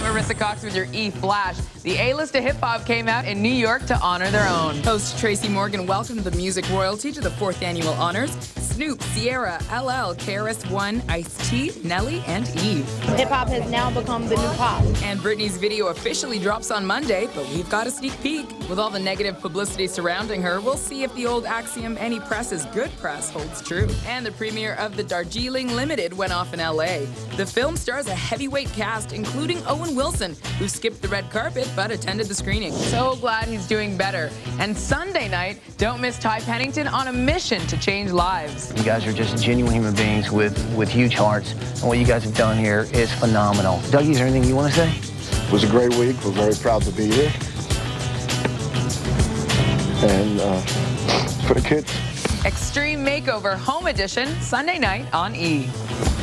Marissa Cox with your E-Flash. The A-list of hip-hop came out in New York to honor their own. Host Tracy Morgan welcomed the music royalty to the 4th annual honors. Snoop, Sierra, LL, KRS-One, Ice-T, Nelly, and Eve. Hip-hop has now become the new pop. And Britney's video officially drops on Monday, but we've got a sneak peek. With all the negative publicity surrounding her, we'll see if the old axiom, any press is good press, holds true. And the premiere of the Darjeeling Limited went off in L.A. The film stars a heavyweight cast, including Owen Wilson, who skipped the red carpet but attended the screening. So glad he's doing better. And Sunday night, don't miss Ty Pennington on a mission to change lives. You guys are just genuine human beings with huge hearts, and what you guys have done here is phenomenal. Dougie, is there anything you want to say? It was a great week. We're very proud to be here. And for the kids. Extreme Makeover Home Edition, Sunday night on E!